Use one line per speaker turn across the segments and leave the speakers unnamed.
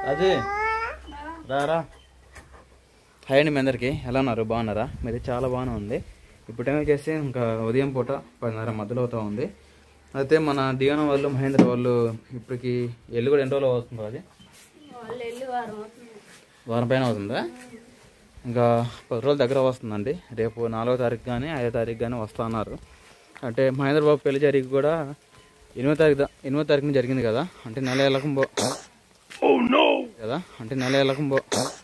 అదే రారా. హాయ్ అండి మీ అందరికీ, ఎలా ఉన్నారు? బాగున్నారా? మీరు చాలా బాగానే ఉంది. ఇప్పుడు టైం వచ్చేసి ఇంకా ఉదయం పూట 10:30 మధ్యలో అవుతా ఉంది. అయితే మన దియాన వాళ్ళు మహేంద్ర వాళ్ళు ఇప్పటికి ఎల్లు కూడా ఎన్ని రోజులు వస్తుందో అది వారం పైన అవుతుందా? ఇంకా 10 రోజుల దగ్గర వస్తుందండి. రేపు 4వ తారీఖు కానీ 5వ తారీఖు కానీ వస్తా అన్నారు. అంటే మహేంద్ర బాబు పెళ్లి జరిగి కూడా 8వ తారీఖున జరిగింది కదా, అంటే నెల ఎలకంబో కదా, అంటే నెల ఎలకంబో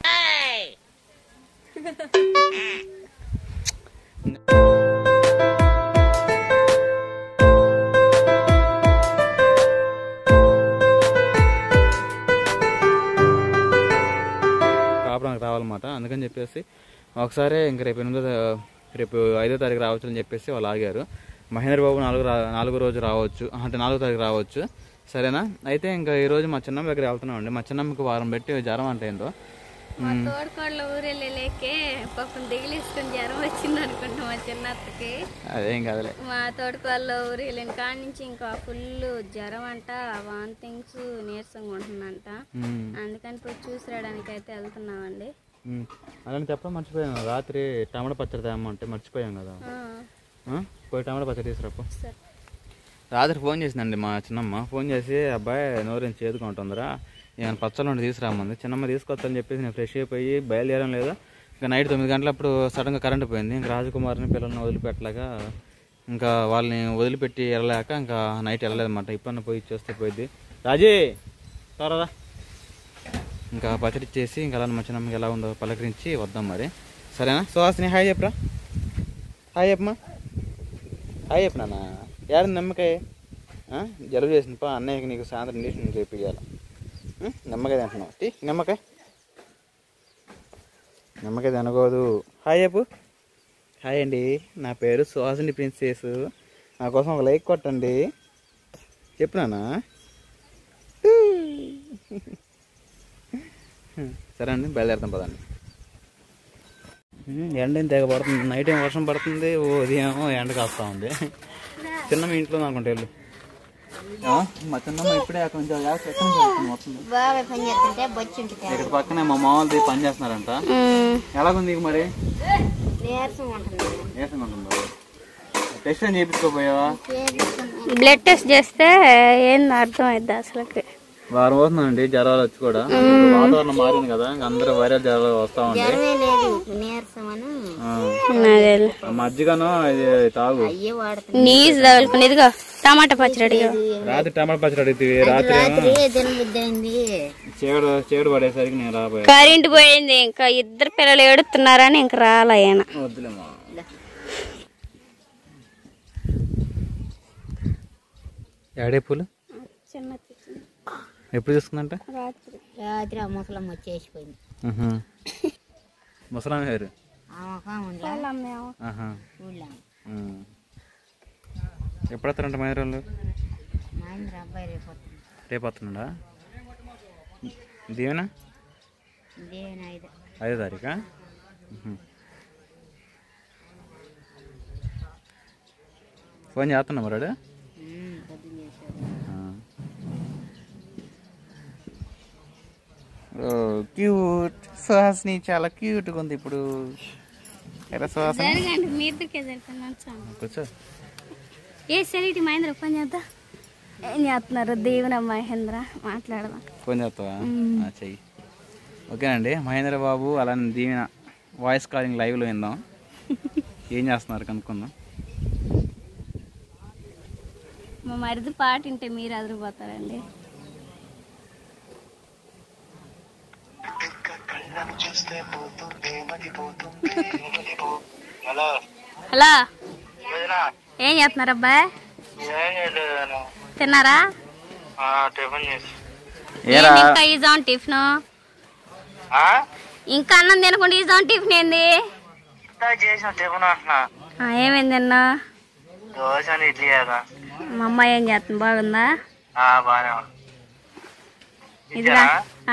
కాపురానికి రావాలన్నమాట. అందుకని చెప్పేసి ఒకసారి ఇంకా రేపు 5వ తారీఖు రావచ్చని చెప్పేసి వాళ్ళు ఆగారు. మహేంద్ర బాబు 4వ రోజు రావచ్చు, అంటే 4వ తారీఖు రావచ్చు, సరేనా? అయితే ఇంకా ఈరోజు మా చిన్నమ్మ దగ్గర వెళ్తున్నామండి. మా చిన్నమ్మకి వారం పెట్టి జ్వరం అంటే ఏందో
తోడుకోళ్ళ ఊరెళ్ళలేకే పాపం దిగిలిసుకుని జ్వరం వచ్చింది అనుకుంటా మా చిన్నత్తకి.
అదేం కాదులే.
మా తోడుకోళ్ళ ఊరు వెళ్ళిన కాడి నుంచి ఇంకా ఫుల్ జ్వరం అంట, వాంతింగ్స్, నీరసంగా ఉంటుందంట. అందుకని పోయి చూసి రావడానికి అయితే వెళ్తున్నామండి.
అలానే చెప్పడం మర్చిపోయాను, రాత్రి టమాటా పచ్చడి తేమంటే మర్చిపోయాం కదా, పోయి టమాటా పచ్చడి తీసుకురాపు. రాత్రి ఫోన్ చేసిందండి మా చిన్నమ్మ. ఫోన్ చేసి అబ్బాయి నోరేం చేదుకుంటుందిరా, ఏమైనా పచ్చళ్ళు ఉండి తీసుకురామంది. చిన్నమ్మ తీసుకొస్తానని చెప్పేసి నేను ఫ్రెష్ అయిపోయి బయలుదేరం లేదా ఇంకా నైట్ 9 గంటలప్పుడు సడన్గా కరెంట్ పోయింది. ఇంకా రాజకుమార్ని పిల్లల్ని వదిలిపెట్టలేక ఇంకా వాళ్ళని వదిలిపెట్టి వెళ్ళలేక ఇంకా నైట్ వెళ్ళలేదన్నమాట. ఇప్పుడన్నా పోయి ఇచ్చేస్తే పోయింది. రాజీ త్వరరా. ఇంకా పచ్చడి ఇచ్చేసి ఇంకా అలా మా చిన్నమ్మకి ఎలా ఉందో పలకరించి వద్దాం మరి, సరేనా? సుహాసిని హాయ్ చెప్పరా. హాయ్ చెప్పమ్మా. హాయ్ చెప్పు నాన్న. ఏడ నిమ్మకాయ జలుబు చేసింది పా, అన్నయ్యకి నీకు సాయంత్రం ఇంజక్షన్ చేయించాలి. నిమ్మకాయ తింటున్నావు, నిమ్మకాయ తినకూడదు. హాయ్ చెప్పు. హాయ్ అండి, నా పేరు సుహాసిని ప్రిన్సెస్, నా కోసం ఒక లైక్ కొట్టండి. చెప్పు నాన్న. సరే అండి, బయలుదేరుతాం పదండి. ఎండ ఏం తెగ పడుతుంది, నైట్ ఏం వర్షం పడుతుంది, ఉదయం ఎండ కాస్తా ఉంది. చిన్నమ్మ ఇంట్లో అనుకుంటే వెళ్ళు. మా చిన్నమ్మ ఇప్పుడే అక్కడ నుంచి ఇక్కడ పక్కనే మా మామూలు పని చేస్తున్నారంట. ఎలాగుంది మరి? నీరసంగా ఉంటుందా? టెస్ట్ అని చేయించుకోపోయావా?
బ్లడ్ టెస్ట్ చేస్తే ఏం అర్థం అవుతుంది అసలుకి.
వారం అవుతుందండి జ్వరాలు వచ్చి కూడా, వాతావరణం మారింది కదా, అందరూ వైరల్ జ్వరాలు వస్తా ఉంటాయి. మజ్జిగను ఇది తాగు,
నీసు తగులుకుని. ఇదిగో టమాటా పచ్చడి.
రాత్రి టమాటా పచ్చడి అడిగితే రాత్రి చేడు పడేసరికి నేను రాబోయే.
కరెంట్ పోయింది, ఇంకా ఇద్దరు పిల్లలు ఏడుతున్నారని ఇంకా రాలయ్యాన.
వద్దులేమా. ఏడే పూలు ఎప్పుడు తీసుకుందంట?
రాత్రి ఆ ముసలమ్మ వచ్చేసిపోయింది.
ముసలాం గారు ఎప్పుడు వస్తారంట మహేంద్ర?
అబ్బాయి
రేపు వస్తున్నాడా? దీవెనా 5వ తారీఖా? ఫోన్ చేస్తున్నా మరాడు. క్యూట్ సుహాసిని, చాలా క్యూట్గా ఉంది ఇప్పుడు. కూర్చో.
ఏ సరే మహేంద్ర ఫోన్ చేద్దా. ఏం చేస్తున్నారు? దీవెన మహేంద్ర మాట్లాడదా?
ఫోన్ చేస్తావా? చెయ్యి. ఓకేనండి, మహేంద్ర బాబు అలానే దీవెన వాయిస్ కాలింగ్ లైవ్లో విందాం. ఏం చేస్తున్నారు కనుక్కుందాం.
మా మరిది పాట వింటే మీరు అదిరిపోతారండి. హలో, ఏం చేస్తున్నారు అబ్బాయి? తిన్నారా? ఇంకా ఈజాన్ టిఫిన్, ఇంకా అన్నం తినకుండా ఈజాన్ టిఫిన్ ఏంది? ఏమైంది అన్న? మా అమ్మాయి ఏం చేస్తుంది? బాగుందా? ఇదిగా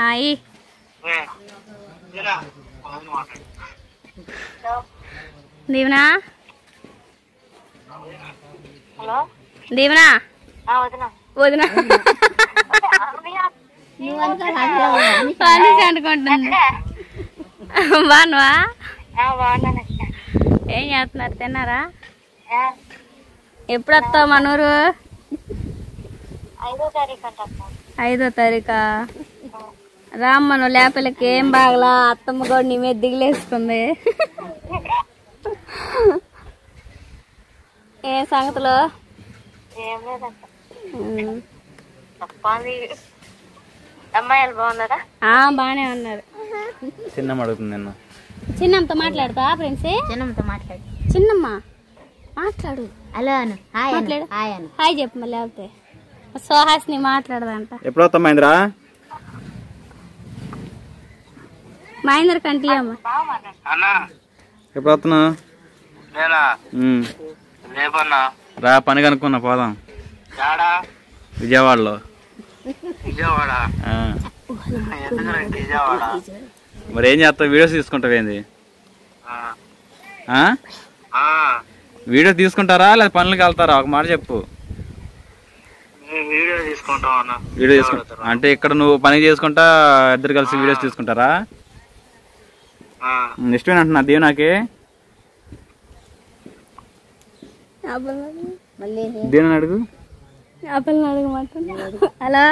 దీవెనా, దీవెనా వదినా మనిషి అనుకుంటుంది. బాగున్నావా? ఏం చేస్తున్నారు? తిన్నారా? ఎప్పుడు వస్తావు మనూరు? 5వ తారీఖా? రామ్మ నువ్వు లేపలకి ఏం బాగలా, అత్తమ్మ కూడా నీ మీద దిగులేసుకుంది. ఏ సంగతులు?
అమ్మాయిలు బాగున్నారా?
బానే ఉన్నారు.
చిన్నమ్మ అడుగుతుంది నిన్న.
చిన్నమ్మతో మాట్లాడతా ఫ్రెండ్స్?
చిన్నమ్మతో మాట్లాడు.
చిన్నమ్మ మాట్లాడు.
హలో అను. హాయ్
మాట్లాడు.
హాయ్ అను.
హాయ్ చెప్పు. మళ్ళీ లేకపోతే సుహాస్ని మాట్లాడదంట.
ఎప్పుడు వస్తాం మహేంద్రా?
మహేంద్ర కంటి అమ్మ.
ఎప్పుడు వస్తున్నావు? రా, పని కనుక్కున్నా, పోదాం. విజయవాడలో. మరి ఏం చేస్తావు? వీడియోస్ తీసుకుంటావు ఏంది? వీడియో తీసుకుంటారా లేదా పనులకి వెళ్తారా? ఒక మాట చెప్పు. వీడియో తీసుకుంటా అంటే ఇక్కడ నువ్వు పని చేసుకుంటా ఇద్దరు కలిసి వీడియోస్ తీసుకుంటారా? ఇష్టమే అంటున్నా దీవెనకి. దీవెన అడుగు.
హలో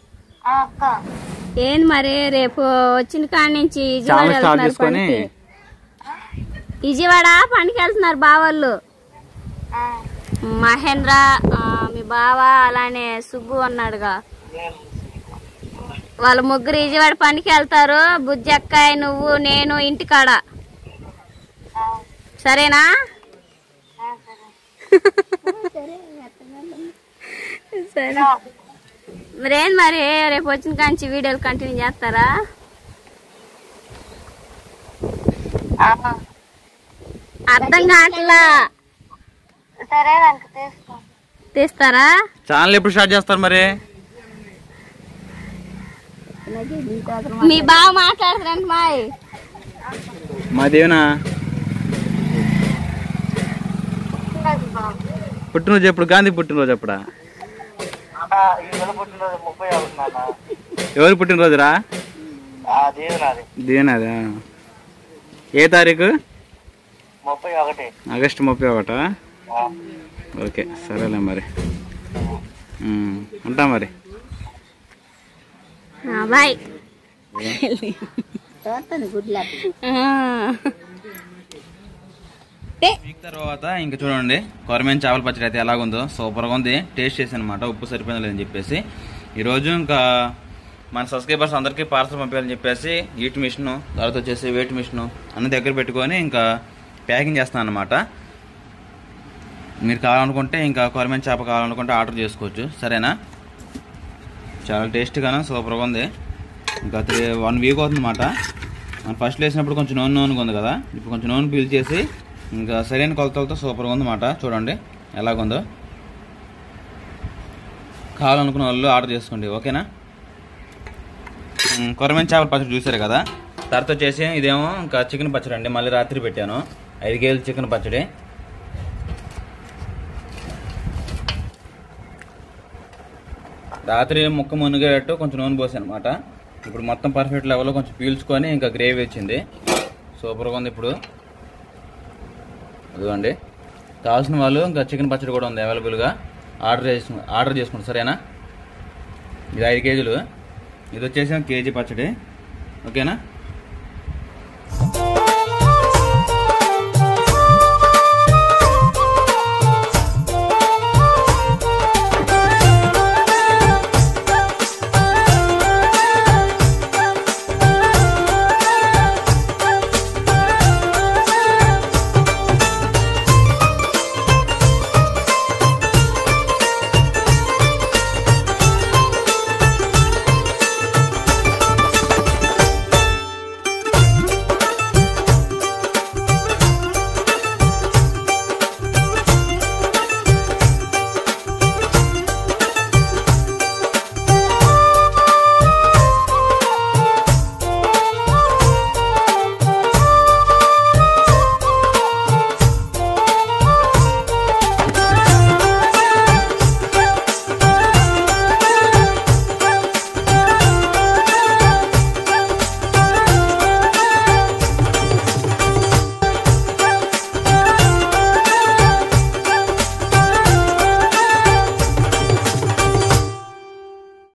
ఏంది మరి? రేపు వచ్చిన కాడి నుంచి విజయవాడ పనికి వెళ్తున్నారు బావాళ్ళు. మహేంద్ర, మీ బావ, అలానే సుబ్బు అన్నాడుగా. వాళ్ళ ముగ్గురు విజయవాడ పనికి వెళ్తారు. బుజ్జక్కాయ, నువ్వు, నేను ఇంటికాడ. సరేనా? సరే మరేం మరి రేపు వచ్చిన కాంచి వీడియోలు కంటిన్యూ చేస్తారా? అర్థం కావట్లా. తీస్తారా?
ఛానల్ ఎప్పుడు స్టార్ట్ చేస్తారు మరి?
మీ బావ మాట్లాడుతారంట.
మా దేవనా పుట్టినరోజు ఎప్పుడు? గాంధీ పుట్టినరోజు ఎప్పుడా? ఎవరు పుట్టినరోజురా? దేవనాదా? ఏ తారీఖు? ఆగస్టు 31. ఓకే సరేలే మరి, ఉంటా మరి.
బాయ్.
తర్వాత ఇంకా చూడండి కొరమేను చేపల పచ్చడి అయితే ఎలాగుందో. సూపర్గా ఉంది. టేస్ట్ చేసి అనమాట, ఉప్పు సరిపోయిందో లేదని చెప్పేసి. ఈరోజు ఇంకా మన సబ్స్క్రైబర్స్ అందరికీ పార్సల్ పంపించాలని చెప్పేసి హీట్ మిషన్, తర్వాత వచ్చేసి వెయిట్ మిషన్ అన్ని దగ్గర పెట్టుకొని ఇంకా ప్యాకింగ్ చేస్తాను అనమాట. మీరు కావాలనుకుంటే ఇంకా కొరమేను చేప కావాలనుకుంటే ఆర్డర్ చేసుకోవచ్చు. సరేనా? చాలా టేస్ట్గాను సూపర్గా ఉంది. ఇంకా 1 వీక్ అవుతుంది అన్నమాట. మనం ఫస్ట్ వేసినప్పుడు కొంచెం నూనెగా ఉంది కదా, ఇప్పుడు కొంచెం నూనె పీల్చేసి ఇంకా సరైన కొలతలతో సూపర్గా ఉందన్నమాట. చూడండి ఎలాగుందో. కావాలనుకున్న వాళ్ళు ఆర్డర్ చేసుకోండి. ఓకేనా? కొరమేను చేపల పచ్చడి చూసారు కదా. తర్వాత వచ్చేసి ఇదేమో ఇంకా చికెన్ పచ్చడి అండి. మళ్ళీ రాత్రి పెట్టాను 5 కేజీలు చికెన్ పచ్చడి. రాత్రి ముక్క మునిగేటట్టు కొంచెం నూనె పోసాను అనమాట. ఇప్పుడు మొత్తం పర్ఫెక్ట్ లెవెల్లో కొంచెం పీల్చుకొని ఇంకా గ్రేవీ వచ్చింది. సూపర్గా ఉంది. ఇప్పుడు అదిగోండి, కావాల్సిన వాళ్ళు ఇంకా చికెన్ పచ్చడి కూడా ఉంది అవైలబుల్గా. ఆర్డర్ చేసుకోండి. సరేనా? ఇది 5 కేజీలు. ఇది వచ్చేసి 1 కేజీ పచ్చడి. ఓకేనా?